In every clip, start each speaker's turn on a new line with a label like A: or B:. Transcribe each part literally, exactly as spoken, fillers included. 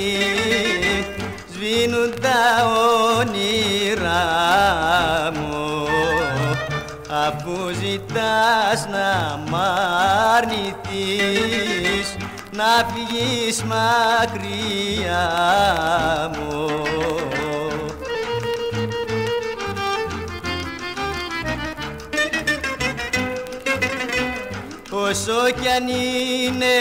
A: σβήνουν τα όνειρά μου, αφού ζητάς να μ' αρνηθείς, να φύγεις μακριά μου. Όσο κι αν είναι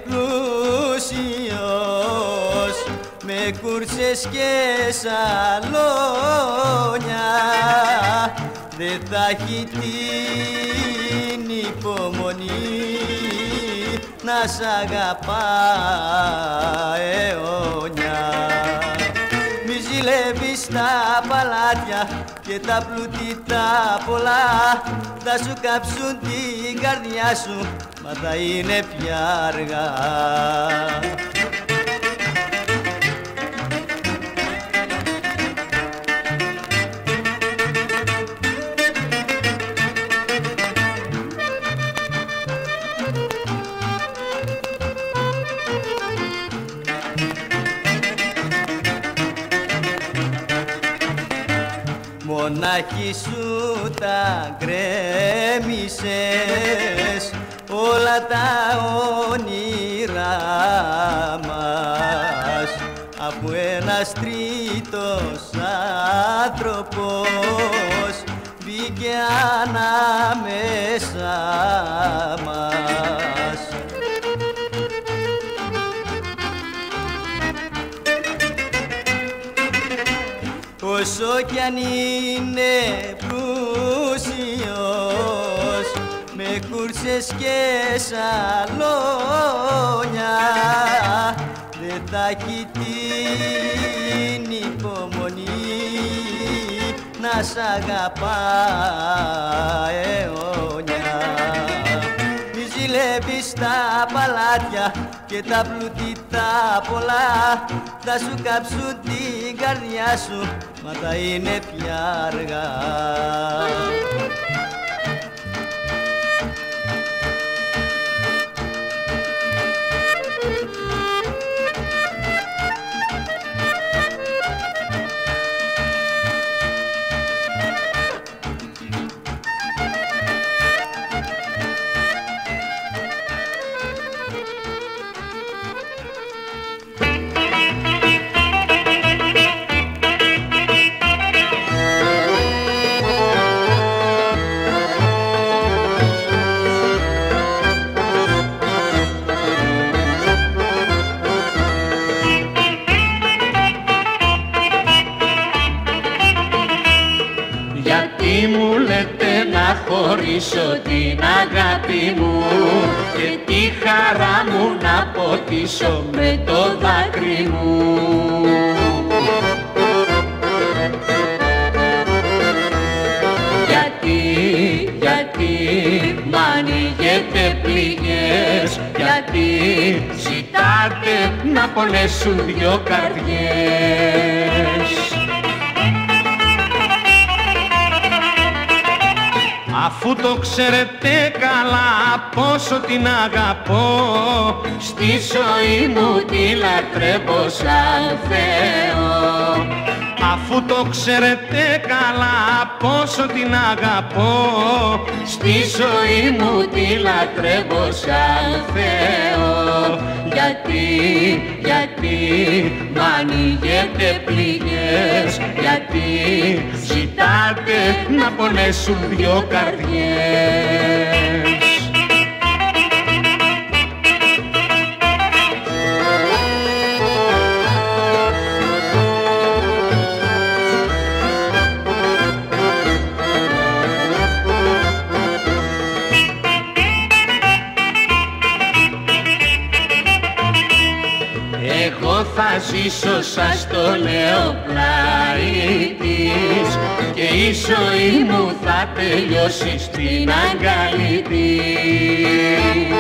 A: πλούσιος με κούρσες και σαλόνια, δεν θα έχει την υπομονή να σ' αγαπά αιώνια. Μη ζηλεύεις τα παλάτια και τα πλούτη τα πολλά, θα σου κάψουν την καρδιά σου, μα θα είναι πια αργά. Μονάχη σου τα γκρέμισες όλα τα όνειρά μας, αφού ένας τρίτος άνθρωπος μπήκε ανάμεσα μας. Όσο κι αν είναι πλούσιος με κούρσες και σαλόνια, δεν θα έχει την υπομονή να σ' αγαπά αιώνια. Μη ζηλεύεις τα παλάτια και τα πλούτη τα πολλά, θα σου κάψουν την καρδιά σου, μα θα είναι πια αργά.
B: Χωρίσω την αγάπη μου και τη χαρά μου να ποτίσω με το δάκρυ μου. Γιατί, γιατί μ' ανοίγετε πληγές, γιατί ζητάτε να πονέσουν δυο καρδιές.
C: Αφού το ξέρετε καλά πόσο την αγαπώ,
B: στη ζωή μου τη λατρεύω σαν Θεό.
C: Αφού το ξέρετε καλά πόσο την αγαπώ,
B: στη ζωή μου τη λατρεύω σαν Θεό. Γιατί, γιατί μ' ανοίγετε πληγές, γιατί ζητάτε να πονέσουν δυο καρδιές. Θα ζήσω σας το λέω πλάι της και η ζωή μου θα τελειώσει στην αγκαλή της.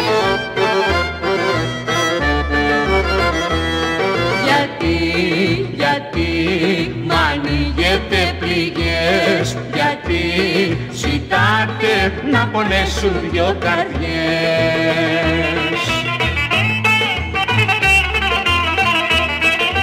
B: Γιατί, γιατί μ' ανοίγετε πληγές, γιατί ζητάτε να πονέσουν δυο καρδιές.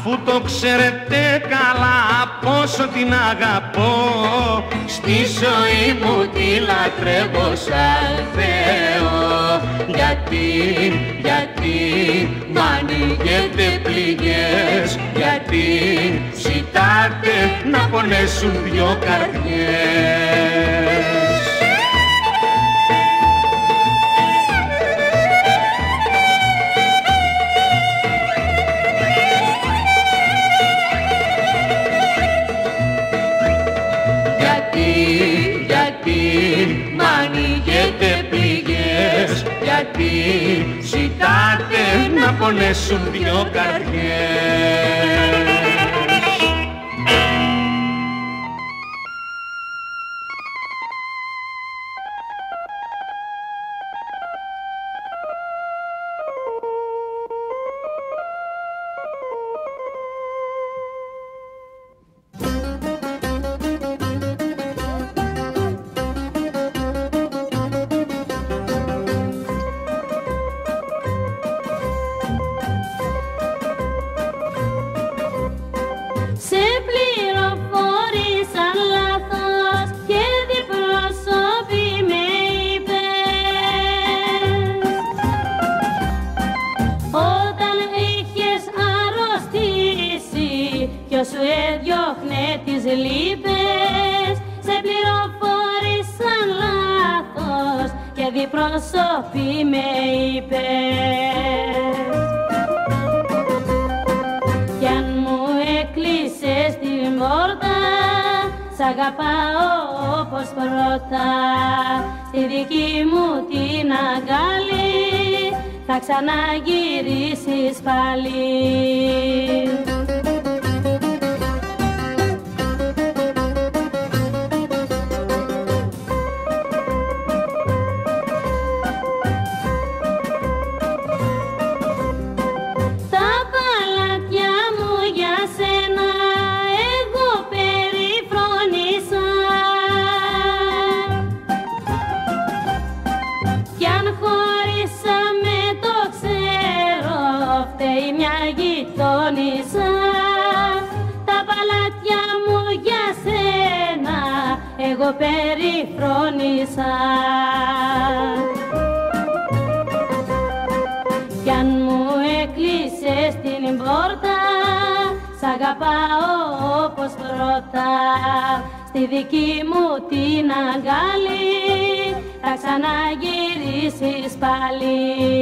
C: αφού το ξέρετε καλά πόσο την αγαπώ.
B: Στη ζωή μου τη λατρεύω σαν Θεό. Γιατί, γιατί μ' ανοίγετε πληγές, γιατί ζητάτε να πονέσουν δυο καρδιές. Μ' ανοίγετε πληγές, γιατί ζητάτε να πονέσουν δυο καρδιές.
D: σου έδιωχνε τις λύπες, σε πληροφόρησαν λάθος και διπρόσωποι με είπες. Κι αν μου έκλεισες την πόρτα, σ' αγαπάω όπως πρώτα, στη δική μου την αγκάλι θα ξαναγυρίσεις πάλι. Τα παλάτια μου για σένα εγώ περιφρόνησα. Κι αν μου έκλεισες την πόρτα, σ' αγαπάω όπως πρώτα, στη δική μου την αγκάλι θα ξαναγυρίσεις πάλι.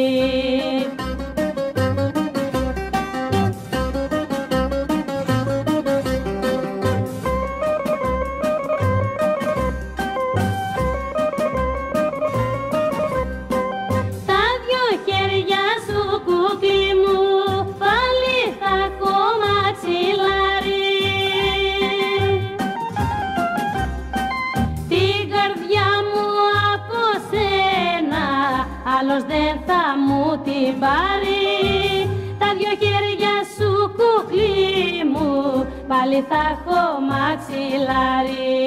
D: Άλλος δεν θα μου την πάρει, τα δυο χέρια σου κουκλί μου πάλι θα έχω μαξιλάρι.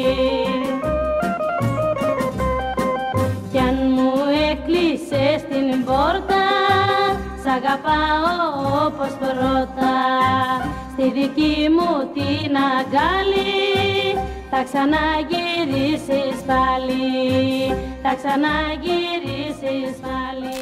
D: Κι αν μου έκλεισες την πόρτα, σ' αγαπάω όπως πρώτα, στη δική μου την αγκάλι θα ξαναγυρίσεις πάλι, θα ξαναγυρίσεις πάλι.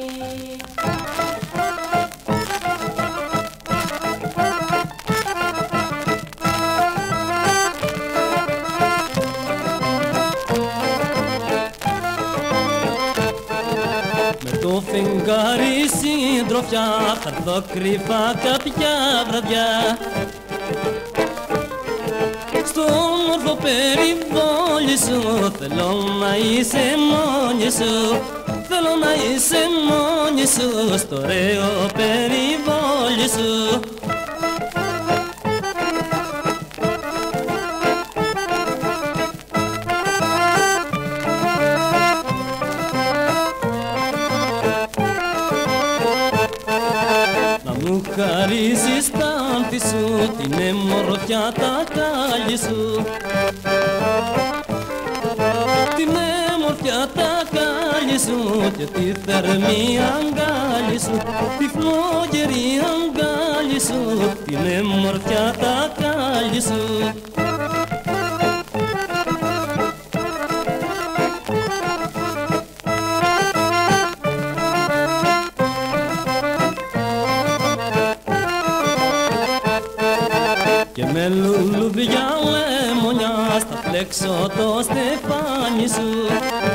E: Με το φεγγάρι συντροφιά θα έρθω κρυφά κάποια βραδιά, στο όμορφο περιβόλι σου θέλω να είσαι μόνη σου, θέλω να είσαι μόνη σου στο ωραίο περιβόλι σου. Μου χαρίσεις τα άνθη σου, την αιμορροφιά τα χάλη σου, την αιμορροφιά όμορφια τα κάλλη σου και τη θερμή αγκάλι σου, τη φλόγερη αγκάλι σου, την όμορφια τα κάλλη σου. Και με λουλούδια λεμονιά θα φλέξω το στεφάνι σου,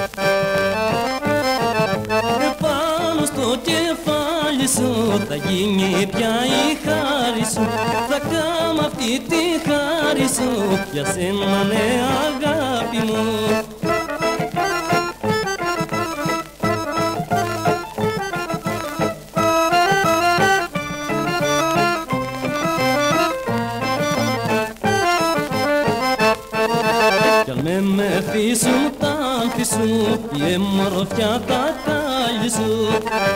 E: επάνω στο κεφάλι σου θα γίνει πια η χάρη σου, θα κάνω αυτή τη χάρη σου για σένα, ναι αγάπη μου. Κι αν με μεθύσουν τα άνθη σου, η εμμορφιά τα κάλλη σου,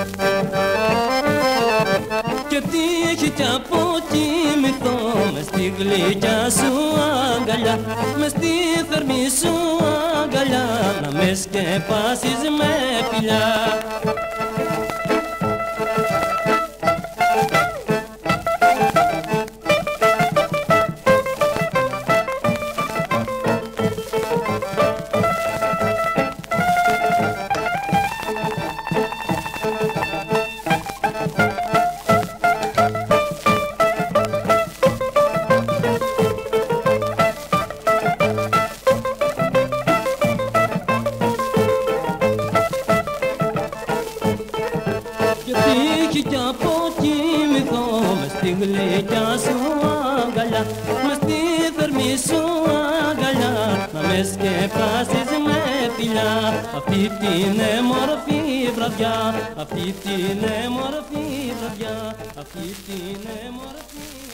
E: και τύχει κι αποκοιμηθώ μες στη γλυκιά σου αγκαλιά, μες στη θερμή σου αγκαλιά, να με σκεπάσεις με φιλιά. Και τύχει κι αποκοιμηθώ μες στη γλυκιά σου αγκαλιά, μες στη θερμή σου αγκαλιά, να με σκεπάσεις με φιλιά. Αυτή την έμορφη βραδιά, αυτή την έμορφη βραδιά, αυτή την έμορφη